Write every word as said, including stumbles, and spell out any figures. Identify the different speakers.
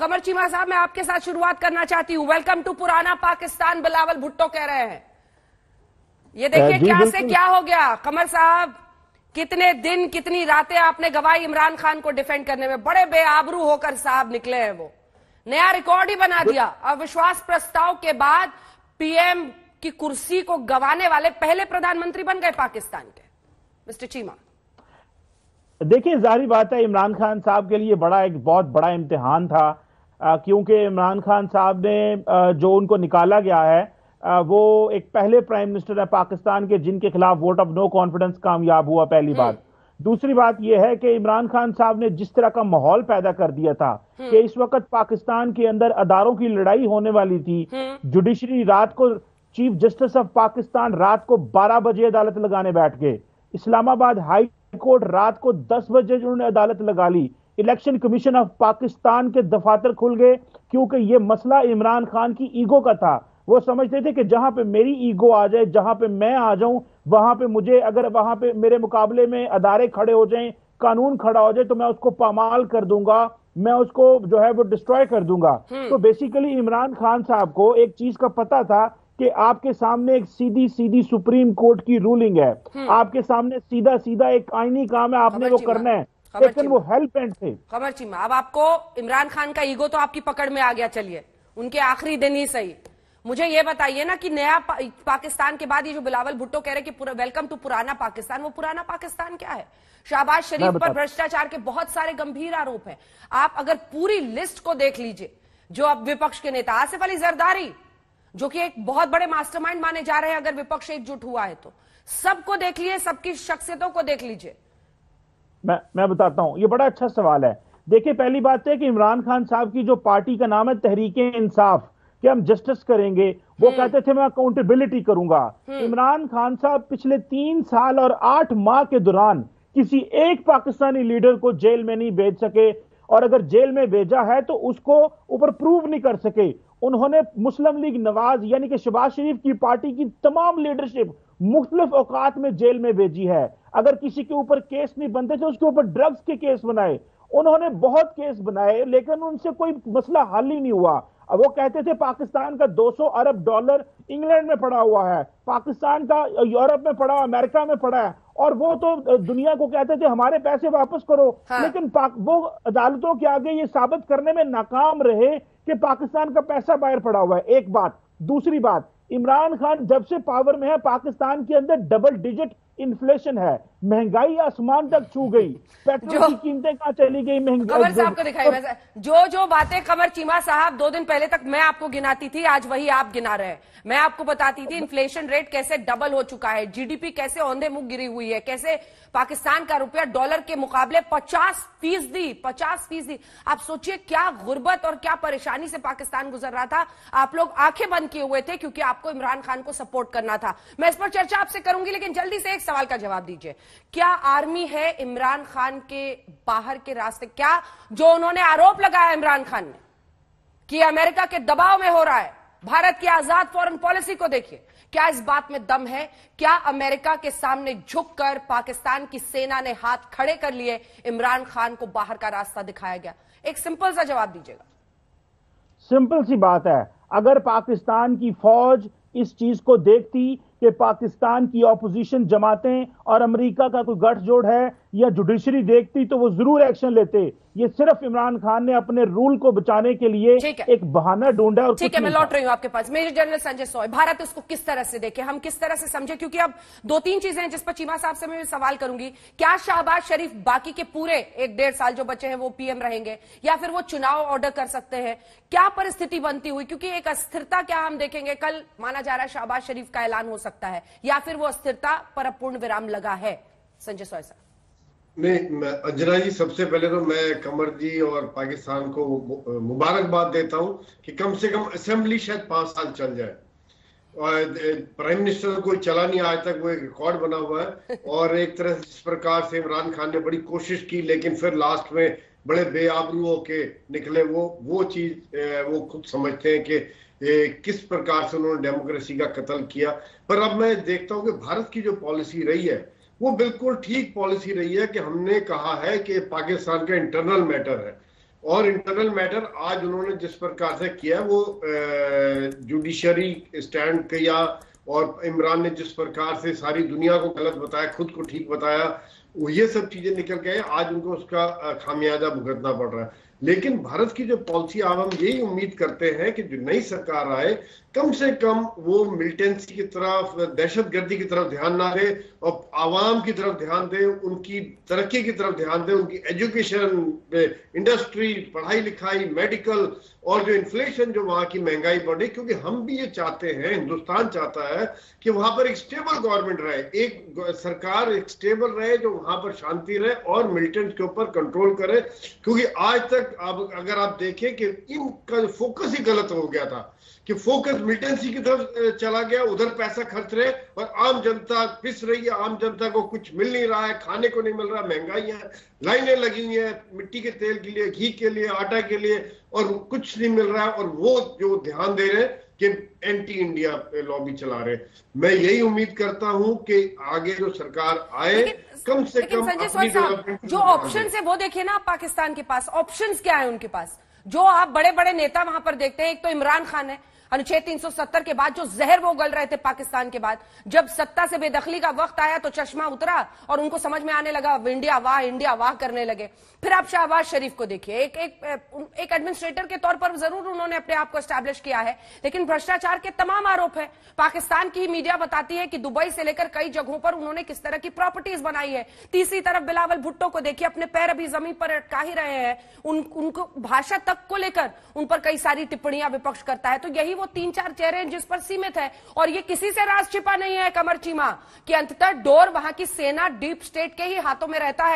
Speaker 1: कमर चीमा साहब, मैं आपके साथ शुरुआत करना चाहती हूँ। वेलकम टू पुराना पाकिस्तान, बिलावल भुट्टो कह रहे हैं। ये देखिए क्या से क्या हो गया। कमर साहब, कितने दिन कितनी रातें आपने गवाई इमरान खान को डिफेंड करने में, बड़े बेआबरू होकर साहब निकले हैं। वो नया रिकॉर्ड ही बना दिया। अविश्वास प्रस्ताव के बाद पीएम की कुर्सी को गंवाने वाले पहले प्रधानमंत्री बन गए पाकिस्तान के। मिस्टर चीमा,
Speaker 2: देखिए जाहिर बात है इमरान खान साहब के लिए बड़ा एक बहुत बड़ा इम्तिहान था, क्योंकि इमरान खान साहब ने आ, जो उनको निकाला गया है आ, वो एक पहले प्राइम मिनिस्टर है पाकिस्तान के जिनके खिलाफ वोट ऑफ नो कॉन्फिडेंस कामयाब हुआ, पहली बात। दूसरी बात यह है कि इमरान खान साहब ने जिस तरह का माहौल पैदा कर दिया था कि इस वक्त पाकिस्तान के अंदर अदारों की लड़ाई होने वाली थी। जुडिशरी रात को, चीफ जस्टिस ऑफ पाकिस्तान रात को बारह बजे अदालत लगाने बैठ गए। इस्लामाबाद हाई कोर्ट रात को दस बजे उन्होंने अदालत लगा ली। इलेक्शन कमीशन ऑफ पाकिस्तान के दफातर खुल गए, क्योंकि यह मसला इमरान खान की ईगो का था। वो समझते थे कि जहां पे मेरी ईगो आ जाए, जहां पे मैं आ जाऊं, वहां पे मुझे, अगर वहां पे मेरे मुकाबले में अदारे खड़े हो जाएं, कानून खड़ा हो जाए, तो मैं उसको पामाल कर दूंगा, मैं उसको जो है वो डिस्ट्रॉय कर दूंगा। तो बेसिकली इमरान खान साहब को एक चीज का पता था कि आपके सामने एक सीधी सीधी सुप्रीम कोर्ट की रूलिंग है, आपके सामने सीधा सीधा एक आईनी काम है, आपने वो करना है, लेकिन वो हेल्प एंड थे।
Speaker 1: कमर चीमा, अब आपको इमरान खान का ईगो तो आपकी पकड़ में आ गया, चलिए उनके आखिरी दिन ही सही। मुझे ये बताइए ना कि नया पा, पाकिस्तान के बाद ये जो बिलावल भुट्टो कह रहे कि वेलकम टू पुराना पाकिस्तान, वो पुराना पाकिस्तान क्या है? शहबाज शरीफ पर भ्रष्टाचार के बहुत सारे गंभीर आरोप हैं। आप अगर पूरी लिस्ट को देख लीजिए, जो अब विपक्ष के नेता आसिफ अली जरदारी, जो कि एक बहुत बड़े मास्टरमाइंड माने जा रहे हैं अगर विपक्ष एकजुट हुआ है तो, सबको देख लीजिए, सबकी शख्सियतों को देख लीजिए।
Speaker 2: मैं मैं बताता हूं, ये बड़ा अच्छा सवाल है। देखिए पहली बात है कि इमरान खान साहब की जो पार्टी का नाम है तहरीके इंसाफ, कि हम जस्टिस करेंगे, वो कहते थे मैं अकाउंटेबिलिटी करूंगा। इमरान खान साहब पिछले तीन साल और आठ माह के दौरान किसी एक पाकिस्तानी लीडर को जेल में नहीं भेज सके, और अगर जेल में भेजा है तो उसको ऊपर प्रूव नहीं कर सके। उन्होंने मुस्लिम लीग नवाज यानी कि शहबाज शरीफ की पार्टी की तमाम लीडरशिप मुख्तलिफ औकात में जेल में भेजी है। अगर किसी के ऊपर केस नहीं बनते थे, उसके ऊपर ड्रग्स के केस बनाए। उन्होंने बहुत केस बनाए, लेकिन उनसे कोई मसला हल ही नहीं हुआ। अब वो कहते थे पाकिस्तान का दो सौ अरब डॉलर इंग्लैंड में पड़ा हुआ है, पाकिस्तान का यूरोप में पड़ा, अमेरिका में पड़ा है, और वो तो दुनिया को कहते थे हमारे पैसे वापस करो। हाँ। लेकिन वो अदालतों के आगे ये साबित करने में नाकाम रहे कि पाकिस्तान का पैसा बाहर पड़ा हुआ है। एक बात। दूसरी बात, इमरान खान जब से पावर में है, पाकिस्तान के अंदर डबल डिजिट इन्फ्लेशन है, महंगाई आसमान तक छू गई, पेट्रोल की कीमतें कहां चली गई, महंगाई।
Speaker 1: कमर साहब को दिखाई वैसे जो जो बातें कमर चीमा साहब दो दिन पहले तक मैं आपको गिनाती थी, आज वही आप गिना रहे हैं। मैं आपको बताती थी इन्फ्लेशन रेट कैसे डबल हो चुका है, जीडीपी कैसे औंधे मुंह गिरी हुई है, कैसे पाकिस्तान का रुपया डॉलर के मुकाबले पचास फीसदी पचास फीसदी आप सोचिए क्या गुर्बत और क्या परेशानी से पाकिस्तान गुजर रहा था। आप लोग आंखें बंद किए हुए थे क्योंकि आपको इमरान खान को सपोर्ट करना था। मैं इस पर चर्चा आपसे करूंगी, लेकिन जल्दी से एक सवाल का जवाब दीजिए। क्या आर्मी है इमरान खान के बाहर के रास्ते? क्या जो उन्होंने आरोप लगाया इमरान खान ने कि अमेरिका के दबाव में हो रहा है, भारत की आजाद फॉरेन पॉलिसी को देखिए, क्या इस बात में दम है? क्या अमेरिका के सामने झुककर पाकिस्तान की सेना ने हाथ खड़े कर लिए, इमरान खान को बाहर का रास्ता दिखाया गया? एक सिंपल सा जवाब दीजिएगा।
Speaker 2: सिंपल सी बात है, अगर पाकिस्तान की फौज इस चीज को देखती कि पाकिस्तान की ऑपोजिशन जमातें और अमेरिका का कोई गठजोड़ है, या जुडिशरी देखती, तो वो जरूर एक्शन लेते। ये सिर्फ इमरान खान ने अपने रूल को बचाने के लिए एक बहाना ढूंढा। और
Speaker 1: ठीक है, मैं लौट रही हूं आपके पास। मेजर जनरल संजय सॉय, भारत इसको किस तरह से देखे, हम किस तरह से समझे? क्योंकि अब दो तीन चीजें हैं जिस पर चीमा साहब से मैं सवाल करूंगी। क्या शहबाज शरीफ बाकी के पूरे एक डेढ़ साल जो बचे हैं वो पीएम रहेंगे, या फिर वो चुनाव ऑर्डर कर सकते हैं? क्या परिस्थिति बनती हुई, क्योंकि एक अस्थिरता क्या हम देखेंगे, कल माना जा रहा है शहबाज शरीफ का ऐलान हो सकता है, या फिर वो अस्थिरता पर पूर्ण विराम लगा है? संजय सॉय साहब।
Speaker 3: नहीं, अंजना जी, सबसे पहले तो मैं कमर जी और पाकिस्तान को मुबारकबाद देता हूं कि कम से कम असेंबली शायद पांच साल चल जाए, और प्राइम मिनिस्टर कोई चला नहीं आज तक, वो एक रिकॉर्ड बना हुआ है। और एक तरह से जिस प्रकार से इमरान खान ने बड़ी कोशिश की, लेकिन फिर लास्ट में बड़े बेआबरू के निकले, वो वो चीज वो खुद समझते हैं कि किस प्रकार से उन्होंने डेमोक्रेसी का कत्ल किया। पर अब मैं देखता हूं कि भारत की जो पॉलिसी रही है वो बिल्कुल ठीक पॉलिसी रही है कि हमने कहा है कि पाकिस्तान का इंटरनल मैटर है, और इंटरनल मैटर आज उन्होंने जिस प्रकार से किया वो जुडिशरी स्टैंड किया, और इमरान ने जिस प्रकार से सारी दुनिया को गलत बताया, खुद को ठीक बताया, वो ये सब चीजें निकल गए। आज उनको उसका खामियाजा भुगतना पड़ रहा है। लेकिन भारत की जो पॉलिसी, अब हम यही उम्मीद करते हैं कि जो नई सरकार आए कम से कम वो मिलिटेंसी की तरफ, दहशतगर्दी की तरफ ध्यान ना दे और आवाम की तरफ ध्यान दे, उनकी तरक्की की तरफ ध्यान दे, उनकी एजुकेशन, इंडस्ट्री, पढ़ाई लिखाई, मेडिकल, और जो इन्फ्लेशन, जो वहां की महंगाई बढ़े। क्योंकि हम भी ये चाहते हैं, हिंदुस्तान चाहता है कि वहां पर एक स्टेबल गवर्नमेंट रहे, एक सरकार एक स्टेबल रहे जो वहां पर शांति रहे और मिलिटेंट के ऊपर कंट्रोल करे। क्योंकि आज तक आप अगर आप देखें कि इनका फोकस ही गलत हो गया था कि फोकस मिलिटेंसी की तरफ चला गया, उधर पैसा खर्च रहे और आम जनता पिस रही है, आम जनता को कुछ मिल नहीं रहा है, खाने को नहीं मिल रहा, महंगाई है, लाइनें लगी हुई है मिट्टी के तेल के लिए, घी के लिए, आटा के लिए, और कुछ नहीं मिल रहा है। और वो जो ध्यान दे रहे हैं कि एंटी इंडिया लॉबी चला रहे। मैं यही उम्मीद करता हूं कि आगे जो सरकार आए कम से कम अपनी डेवलपमेंट
Speaker 1: जो ऑप्शन है वो देखिए ना, आप पाकिस्तान के पास ऑप्शंस क्या है उनके पास। जो आप बड़े बड़े नेता वहां पर देखते हैं, एक तो इमरान खान है, अनुच्छेद तीन सौ सत्तर के बाद जो जहर वो गल रहे थे पाकिस्तान के बाद, जब सत्ता से बेदखली का वक्त आया तो चश्मा उतरा और उनको समझ में आने लगा, इंडिया वाह इंडिया वाह करने लगे। फिर आप शहबाज शरीफ को देखिए, एक एक एक एडमिनिस्ट्रेटर के तौर पर जरूर उन्होंने अपने आप को एस्टैब्लिश किया है, लेकिन भ्रष्टाचार के तमाम आरोप है। पाकिस्तान की मीडिया बताती है कि दुबई से लेकर कई जगहों पर उन्होंने किस तरह की प्रॉपर्टीज बनाई है। तीसरी तरफ बिलावल भुट्टो को देखिए, अपने पैर अभी जमीन पर अटका ही रहे हैं, उन, उनको भाषा तक को लेकर उन पर कई सारी टिप्पणियां विपक्ष करता है। तो यही वो तीन चार चेहरे हैं जिस पर सीमित है, और ये किसी से राज छिपा नहीं है कमर चीमा कि अंततः डोर वहां की सेना, डीप स्टेट के ही हाथों में रहता है।